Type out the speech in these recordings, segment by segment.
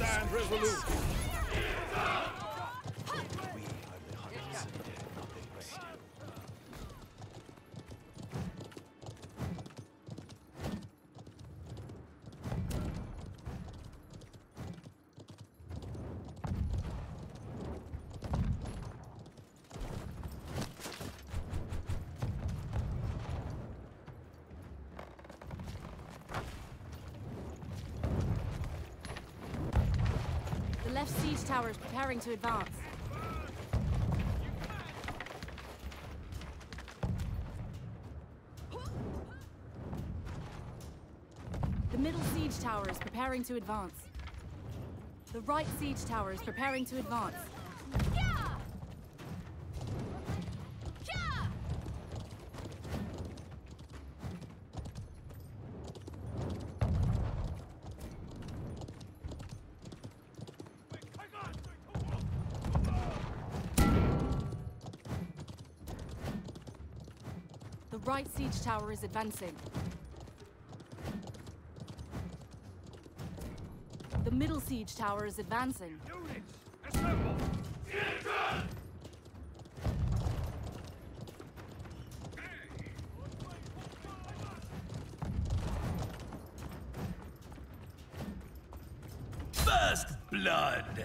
Stand resolute. We are the hunters, nothing but you. The left siege tower is preparing to advance. The middle siege tower is preparing to advance. The right siege tower is preparing to advance. The right siege tower is advancing. The middle siege tower is advancing. Units, assemble. First blood!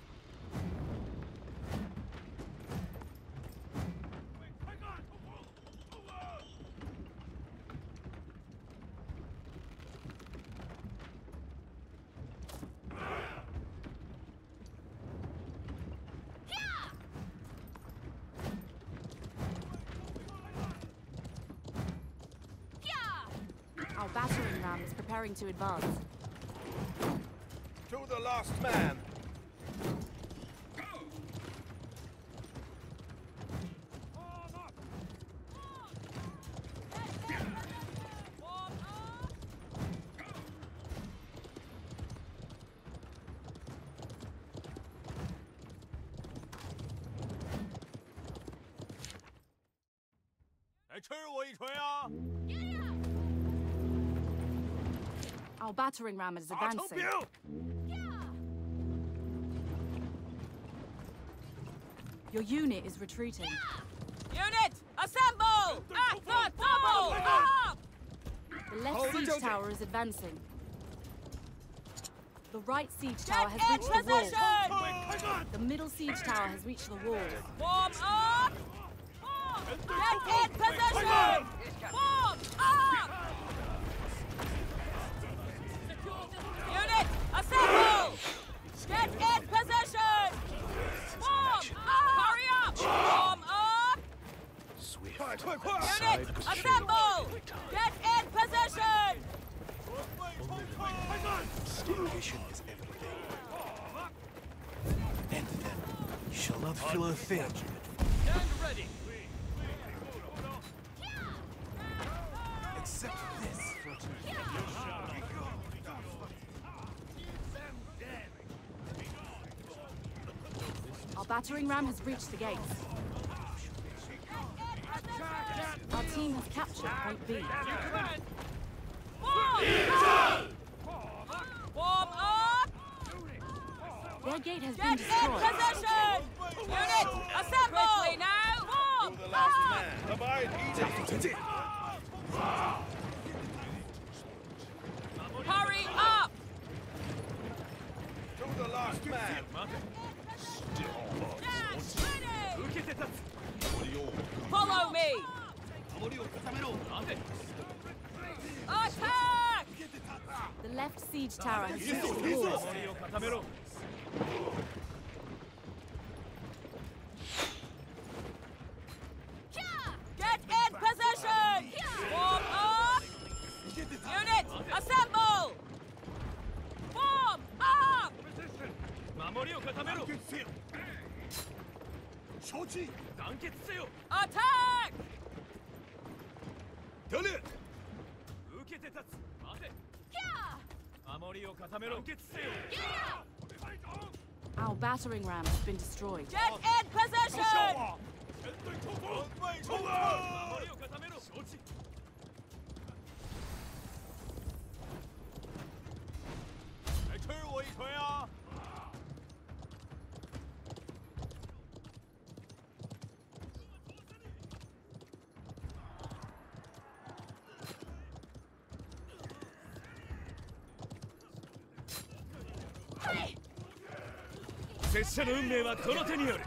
Our battering ram is preparing to advance. To the last man. Our battering ram is advancing. Your unit is retreating. Unit, assemble! At the double! Up! The left Hold siege it, tower is advancing. The right siege tower Get has in reached the wall. position! The middle siege tower has reached the wall. Form up! Get in position! Form up! Unit, assemble! Get in position! Form up! Hurry up! Form up! Swift. Unit, assemble! Get in position! Stimulation is everything. And then, you shall not feel a thing. Stand ready. Except this. Our battering ram has reached the gates. Our team has captured point B. Form up! Their gate has Get been in destroyed. position! Unit, assemble! Quickly now! Form To the last up! man. Abide edict. Hurry up! To the last man. Dash ready! Follow me! Attack! The left siege tower has reached the wall. Get in position! Form up! Unit, assemble! Form up! Attack! Our battering ram has been destroyed. Get in position! 拙者の運命はこの手による。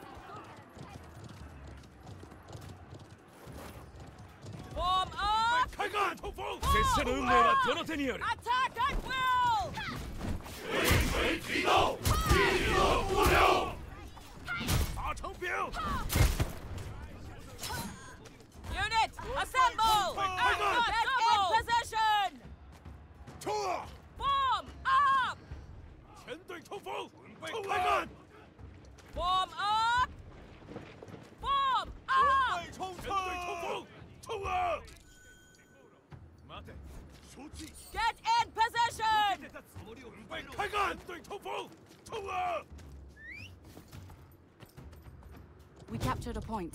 Form up! 开干！冲锋！ 拙者の運命はこの手による。 Attack at will! 启动！立刻不留！打成兵！ Unit, assemble! Get in position! 冲啊！ Form up! 全队冲锋！准备开干！ Form up! Form 准 up! 备冲刺！全队冲锋！冲啊！待て！出击！ Get in position! 准备开干！全队冲锋！冲啊！ We captured a point.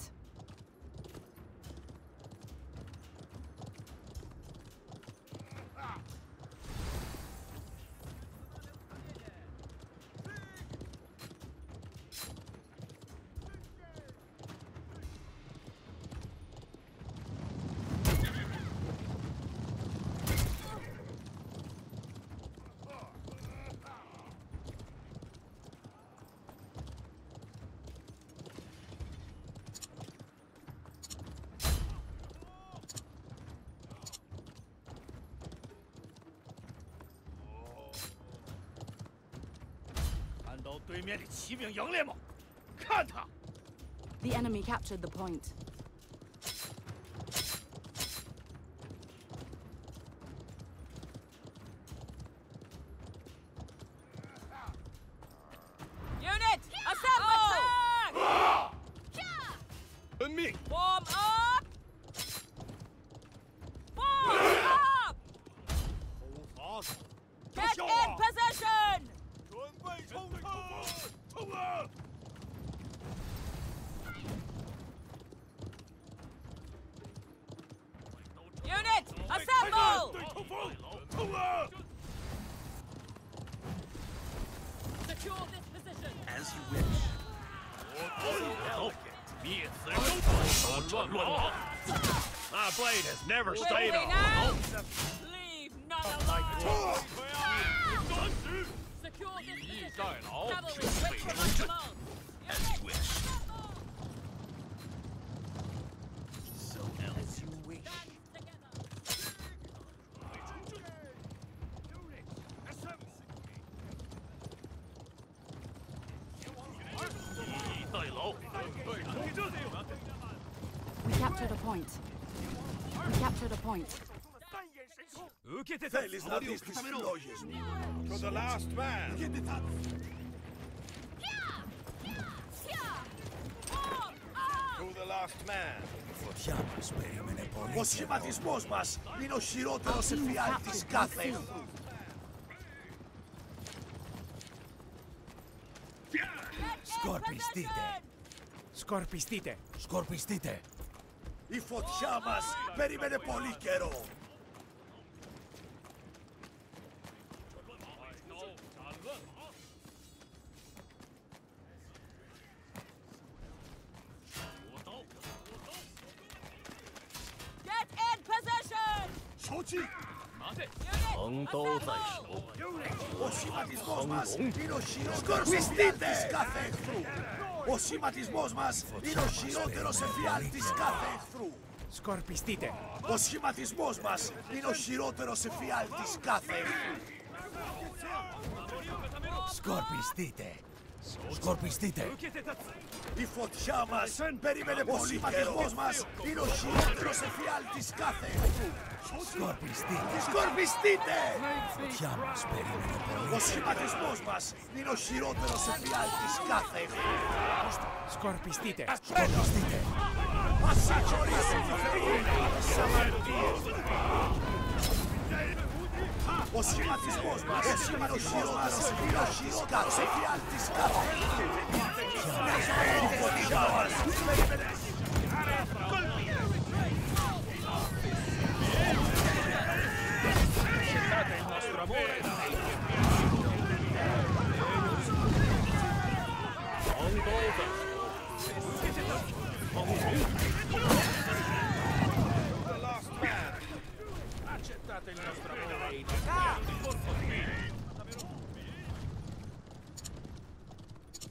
The enemy captured the point. Unit, assemble! 遵命！ Form up! Form up! 头发！ Get in position! 准备冲刺！冲啊！ Unit, 开干！ assemble! 对冲锋！冲啊！ Secure this position! As you wish. 灭此手乱王。My blade has never stayed Quickly on. now! Leave none alive! 战时！ Secure this 以逸 position! 待劳， Cavalry, 准 wait 备 for 出 my 阵。 command! As you wish. Assemble! So as you wish. Stand together! 以逸待劳，准备出阵。 We captured a point. We captured a point. 受けて立つ。 Θέλεις να δεις τις φλόγες μου. To the last man. Form up! To the last man. Φωτιά μας περίμενε πολύ. Ο σχηματισμός μας είναι ο χειρότερος εφιάλτης κάθε εχθρού. Σκορπιστείτε. Σκορπιστείτε. Σκορπιστείτε. Η φωτιά μας περίμενε πολύ καιρό. Get in position! 出击！ Unit, 横刀在 assemble! 手， Ο σχηματισμός μας είναι ο χειρότερος εφιάλτης κάθε εχθρού. Ο σχηματισμός μας είναι ο χειρότερος εφιάλτης κάθε εχθρού. Σκορπιστείτε. Ο σχηματισμός μας είναι ο χειρότερος εφιάλτης κάθε εχθρού. Σκορπιστείτε. Σκορπιστείτε. 受けて立つ。 Η φωτιά μας περίμενε πολύ καιρό. Ο σχηματισμός μας είναι ο χειρότερος εφιάλτης κάθε εχθρού. Σκορπιστείτε. Σκορπιστείτε. Η φωτιά μας περίμενε πολύ. Ο σχηματισμός μας είναι ο χειρότερος εφιάλτης κάθε εχθρού. Σκορπιστείτε. Σκορπιστείτε. Ας συγχωρήσει τη φρεγίδα. Ο σχηματισμός μας είναι ο χειρότερος εφιάλτης κάθε εχθρού. Η φωτιά μας περίμενε. The last man. Accettate il nostro amore.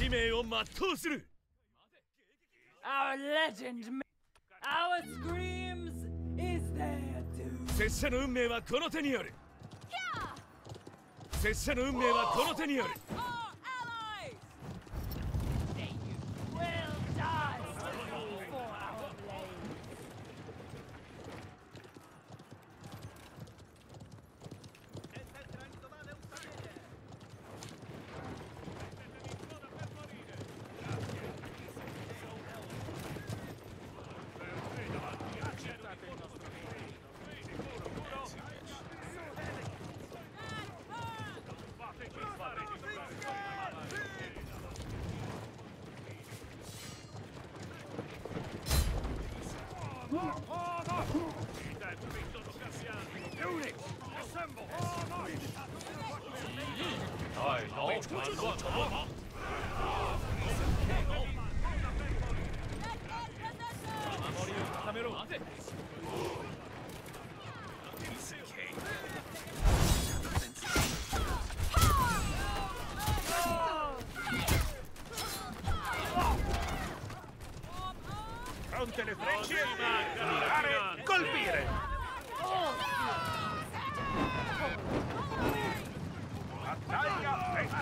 使命を全うする。 Our legend, our screams is there too. 拙者の運命はこの手による。拙者の運命はこの手による。 Our allies! They will die for our blade. Units, assemble! Aye, no, 전원. 守りを固めろ。 Fronte le frecce, mirare, colpire! Battaglia e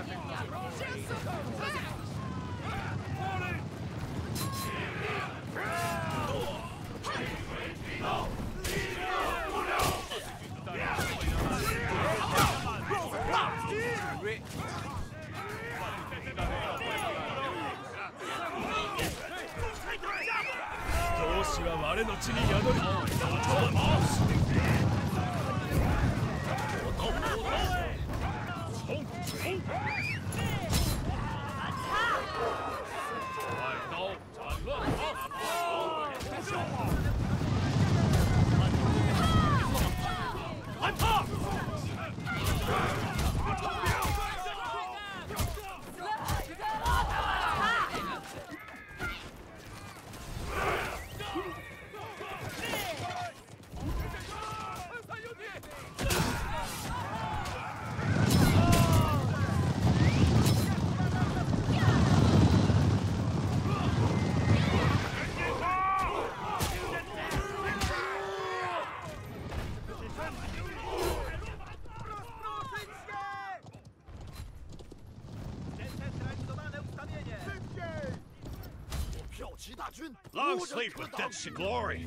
同志は我の地に宿る。Long sleep with death's glory.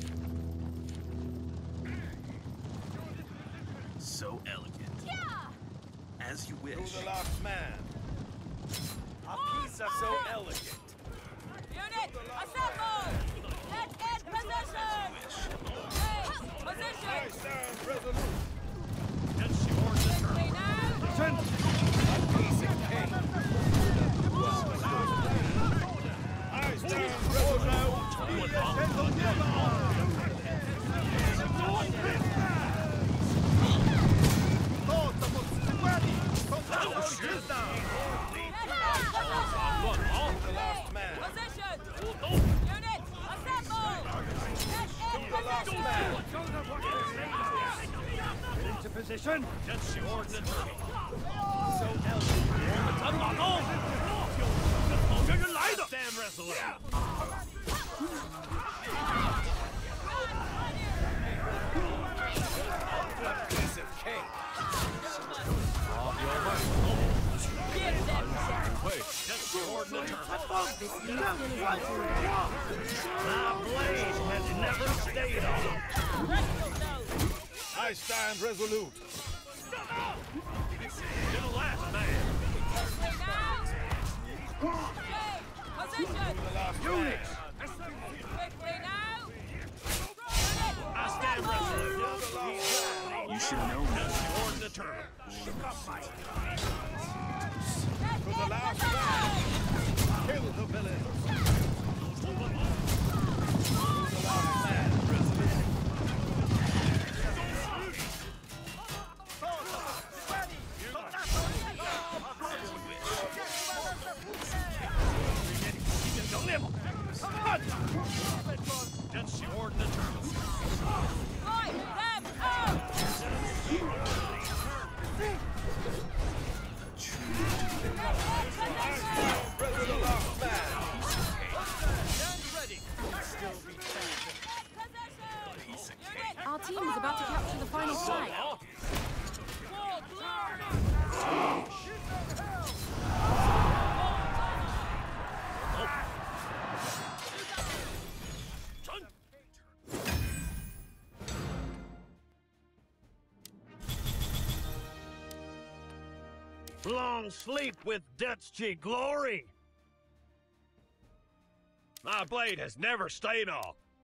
So elegant. As you wish. To the last man. A piece of so elegant. Unit, assemble! Let's get position! Hey, position! Stand resolute. That's your order. Quickly now! A piece of cake. I stand resolute. Position! Unit, assemble! Let's get position! Into position. That's your order. So elegant. Stand resolute. A piece of cake. Give them Wait, that's your order. My blade has never stayed on. I stand resolute. To the last man. Position! Units. Quickly now! I stand resolute. You should know That's your order. Turn. To the last man. Kill the villain. To the last man. That's your order. Fight them out! Let's get position! Long sleep with Dutch glory. My blade has never stayed off.